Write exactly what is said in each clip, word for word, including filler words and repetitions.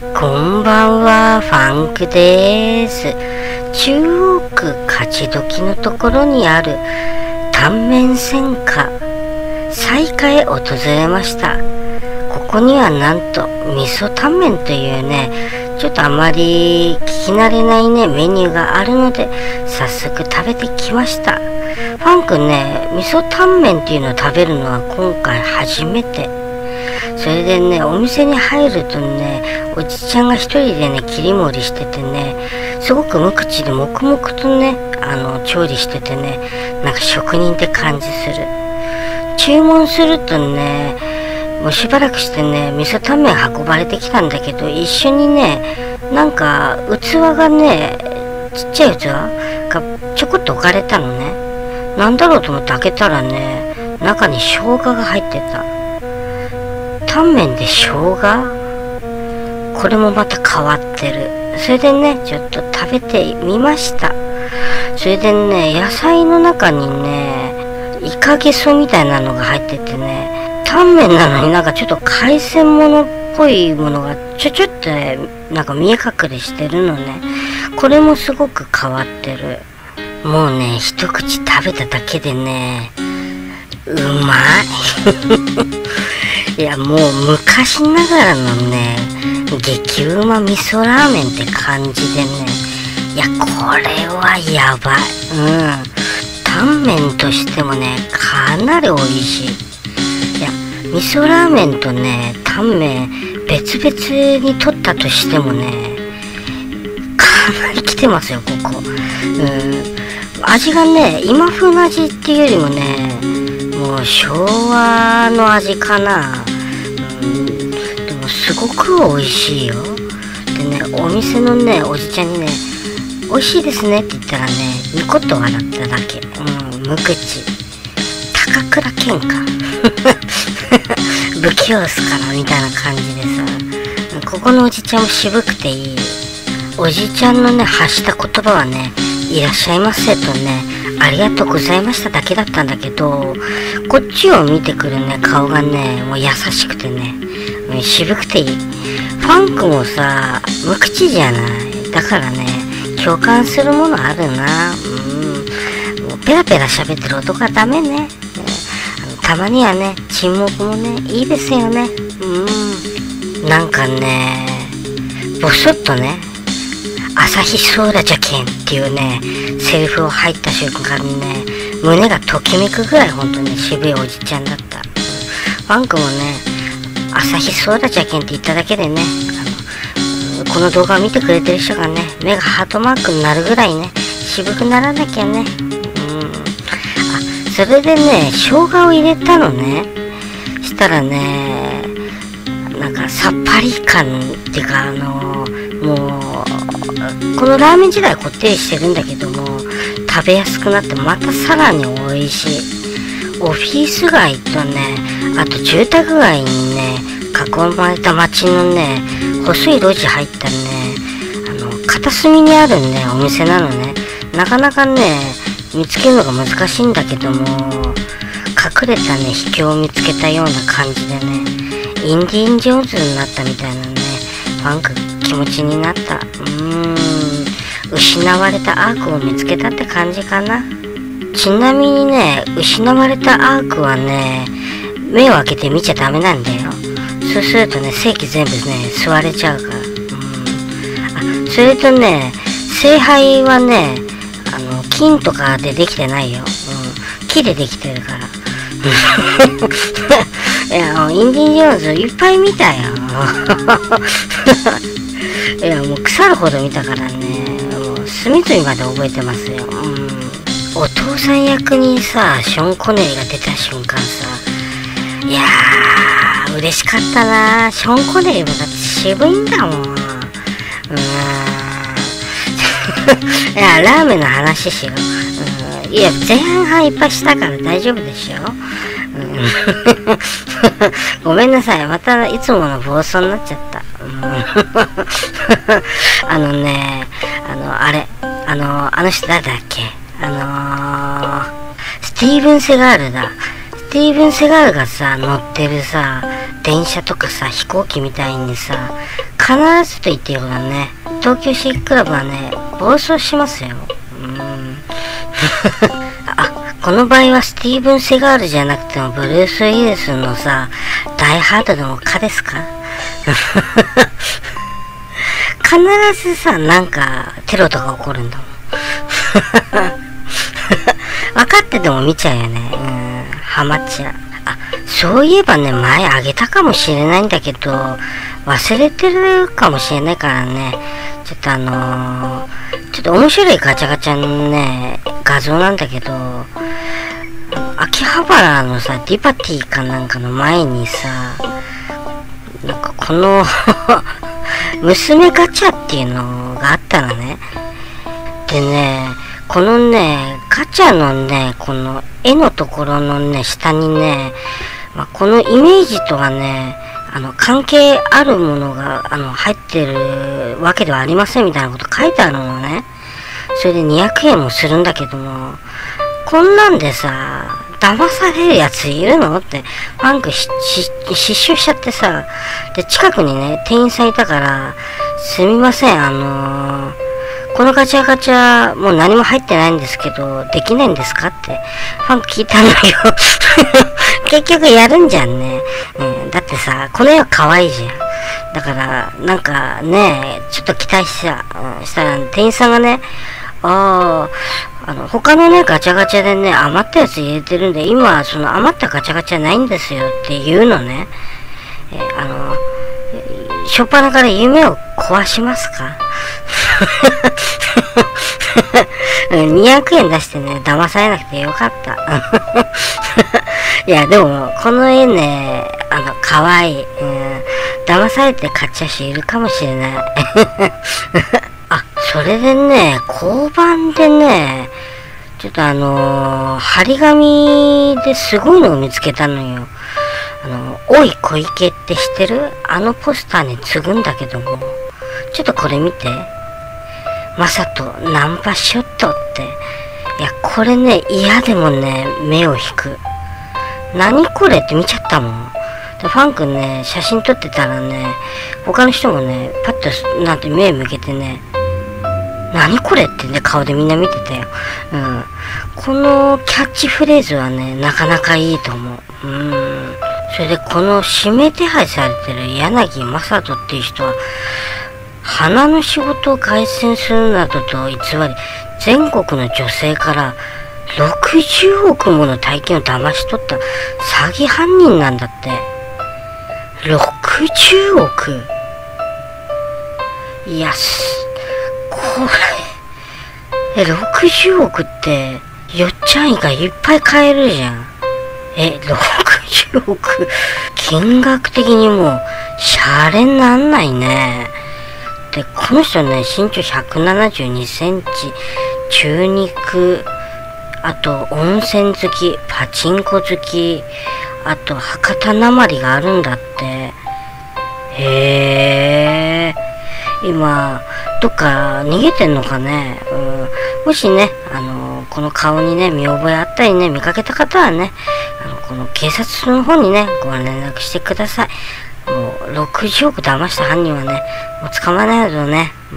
こんばんは、ファンクです。中央区勝どきのところにあるタンメン専科西華へ訪れました。ここにはなんと味噌タンメンというね、ちょっとあまり聞き慣れないねメニューがあるので、早速食べてきました。ファンクね、味噌タンメンっていうのを食べるのは今回初めて。それでね、お店に入るとね、おじちゃんが一人でね切り盛りしててね、すごく無口で黙々とねあの調理しててね、なんか職人って感じする。注文するとね、もうしばらくしてね味噌タンメン運ばれてきたんだけど、一緒にねなんか器がね、ちっちゃい器がちょこっと置かれたのね。なんだろうと思って開けたらね、中に生姜が入ってた。タンメンで生姜、これもまた変わってる。それでねちょっと食べてみました。それでね、野菜の中にねイカゲソみたいなのが入っててね、タンメンなのになんかちょっと海鮮物っぽいものがちょちょっとねなんか見え隠れしてるのね。これもすごく変わってる。もうね一口食べただけでねうまいいやもう昔ながらのね激うま味噌ラーメンって感じでね、いやこれはやばい。うんタンメンとしてもねかなり美味しい。いや味噌ラーメンとねタンメン別々に取ったとしてもねかなり来てますよここ。うん味がね今風の味っていうよりもね、もう昭和の味かな。うんでもすごく美味しいよ。でね、お店のねおじちゃんにね美味しいですねって言ったらねニコッと笑っただけ。うん無口。高倉健か不器用っすからみたいな感じでさ、ここのおじちゃんも渋くていい。おじちゃんのね発した言葉はね、いらっしゃいませとね、ありがとうございましただけだったんだけど、こっちを見てくるね顔がねもう優しくてね、渋くていい。ファンクもさ無口じゃない。だからね共感するものあるな。うんもうペラペラ喋ってる男はダメね。たまにはね沈黙もねいいですよね。うんなんかねボソッとね朝日ソーダじゃけんっていうねセリフを入った瞬間にね胸がときめくぐらい本当に渋いおじちゃんだった。ファンクもね朝日ソーダじゃけんって言っただけでね、あのこの動画を見てくれてる人がね目がハートマークになるぐらいね渋くならなきゃね。うんあそれでね生姜を入れたのね。したらねなんかさっぱり感っていうか、あのもうこのラーメン自体こってりしてるんだけども食べやすくなってまたさらに美味しい。オフィス街とねあと住宅街にね囲まれた街のね細い路地入ったね、あの片隅にあるねお店なのね。なかなかね見つけるのが難しいんだけども、隠れたね秘境を見つけたような感じでねインディーンジョーンズになったみたいなねファンク気持ちになった。うーん失われたアークを見つけたって感じかな。ちなみにね失われたアークはね目を開けて見ちゃダメなんだよ。そうするとね正規全部ね吸われちゃうから。うんあそれとね聖杯はねあの金とかでできてないよ。うん木でできてるからいやインディ・ジョーンズいっぱい見たよいやもう腐るほど見たからね、もう隅々まで覚えてますよ。うんお父さん役にさショーン・コネリが出た瞬間さ、いやー嬉しかったな。ショーン・コネリもだって渋いんだもん。うんいやラーメンの話しよう。うん、いや前半いっぱいしたから大丈夫でしょ。うん、ごめんなさい、またいつもの暴走になっちゃった。うん、あのねあのあれあのあの人誰だっけ、あのー、スティーブン・セガールだ。スティーブン・セガールがさ乗ってるさ電車とかさ飛行機みたいにさ必ずと言っていいほどね、東京シークラブはね、暴走しますよ。うん。あ、この場合はスティーブン・セガールじゃなくても、ブルース・ウィルスのさ、ダイ・ハードの蚊ですか？必ずさ、なんか、テロとか起こるんだもん。分かってても見ちゃうよね。うん、ハマっちゃう。あ、そういえばね、前あげたかもしれないんだけど、忘れてるかもしれないからね、ちょっとあのー、ちょっと面白いガチャガチャのね、画像なんだけど、秋葉原のさ、ディバティかなんかの前にさ、なんかこの、娘ガチャっていうのがあったのね。でね、このね、ガチャのね、この絵のところのね、下にね、まあ、このイメージとはね、あの、関係あるものが、あの、入ってるわけではありませんみたいなこと書いてあるのね。それでにひゃくえんもするんだけども、こんなんでさ、騙されるやついるのって、ファンクし、し、失笑しちゃってさ、で、近くにね、店員さんいたから、すみません、あのー、このガチャガチャ、もう何も入ってないんですけど、できないんですかって、ファンク聞いたんだよ。結局やるんじゃんね。うん、だってさ、この絵は可愛いじゃん。だから、なんかね、ちょっと期待した、うん、したら、店員さんがね、ああ、あの、他のね、ガチャガチャでね、余ったやつ入れてるんで、今、その余ったガチャガチャないんですよっていうのね。えー、あの、初っ端から夢を壊しますか？にひゃくえん出してね、騙されなくてよかった。いや、でも、この絵ね、あの、かわいい。うん、騙されて買っちゃう人いるかもしれない。あ、それでね、交番でね、ちょっとあのー、張り紙ですごいのを見つけたのよ。あの、おい小池って知ってる？あのポスターに次ぐんだけども、ちょっとこれ見て。まさとナンパショットって。いや、これね、嫌でもね、目を引く。何これって見ちゃったもん。で、ファン君ね、写真撮ってたらね、他の人もね、パッとなんて目向けてね、何これってね、顔でみんな見てたよ。うん。このキャッチフレーズはね、なかなかいいと思う。うん。それで、この指名手配されてる柳正人っていう人は、花の仕事を凱旋するなどと偽り、全国の女性からろくじゅうおくもの大金を騙し取った詐欺犯人なんだって。ろくじゅうおく。いや、これ、え、ろくじゅうおくって、よっちゃん以外いっぱい買えるじゃん。え、ろくじゅうおく。金額的にもう、シャレになんないね。で、この人ね、身長ひゃくななじゅうにセンチ、中肉、あと温泉好き、パチンコ好き、あと博多なまりがあるんだって。へー。今、どっか逃げてんのかね。うん、もしね、あの、この顔にね、見覚えあったりね、見かけた方はね、あの、この警察の方にね、ご連絡してください。もう、ろくじゅうおく騙した犯人はね、もう捕まえないとね。うん。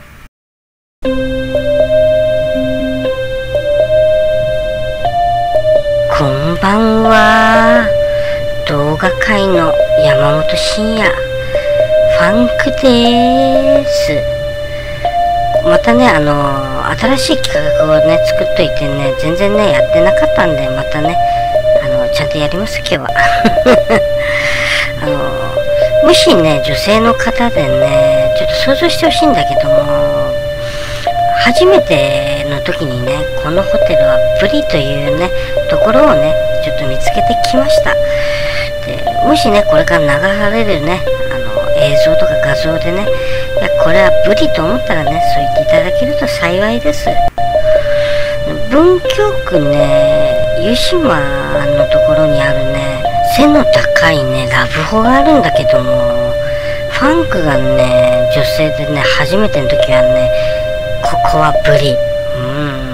こんばんは。動画界の山本慎也。ファンクでーす。またね、あのー、新しい企画をね、作っといてね、全然ね、やってなかったんで、またね、あのー、ちゃんとやります、今日は。あのー、もしね、女性の方でね、ちょっと想像してほしいんだけども、初めての時にね、このホテルはブリというね、ところをね、ちょっと見つけてきました。で、もしね、これから流されるね、あの、映像とか画像でね、いや、これはブリと思ったらね、そう言っていただけると幸いです。文京区ね、湯島のところにあるね、背の高いね、ラブホがあるんだけども、ファンクがね、女性でね、初めての時はね、ここはブリ。うん。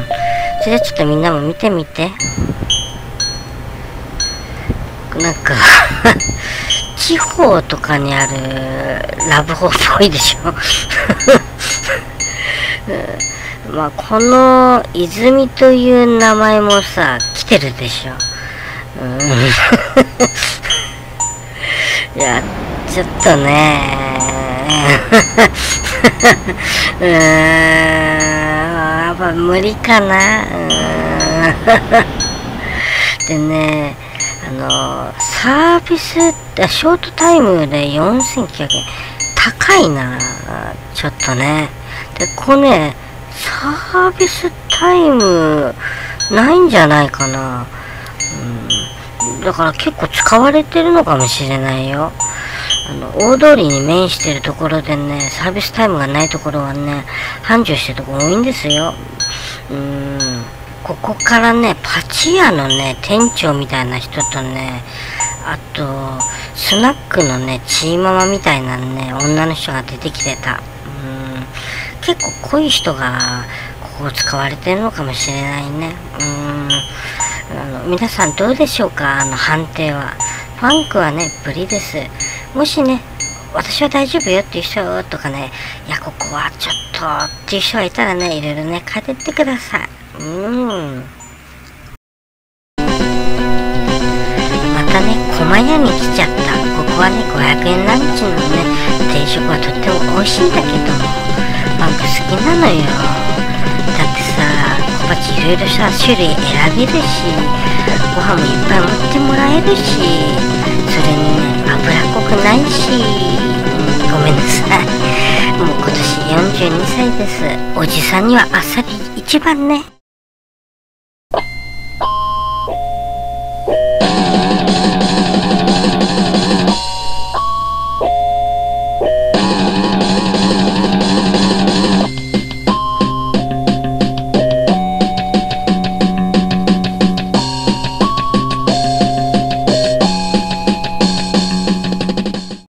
それじゃちょっとみんなも見てみて。なんか、 地方とかにあるラブホっぽいでしょ。まあこの泉という名前もさ来てるでしょ。うん、いやちょっとねうーんやっぱ無理かな。うーんでね、あのサービスってショートタイムでよんせんきゅうひゃくえん高いなちょっとね。でこれねサービスタイムないんじゃないかな。うん、だから結構使われてるのかもしれないよ。あの大通りに面してるところでねサービスタイムがないところはね繁盛してるところ多いんですよ。うーんここからねパチ屋のね店長みたいな人とね、あとスナックのねチーママみたいなね女の人が出てきてた。うん結構濃い人がここ使われてるのかもしれないね。うんあの皆さんどうでしょうか、あの判定は。ファンクはねブリです。もしね私は大丈夫よっていう人とかね、いやここはちょっとっていう人がいたらねいろいろね変えてってください。うんまたね狛屋に来ちゃった。ここはねごひゃくえんランチのね定食はとっても美味しいんだけどファンク好きなのよ。だってさ小鉢いろいろさ種類選べるしご飯もいっぱい持ってもらえるし、それにね脂っこくないし、うん、ごめんなさいもう今年よんじゅうにさいです。おじさんにはあっさり一番ね。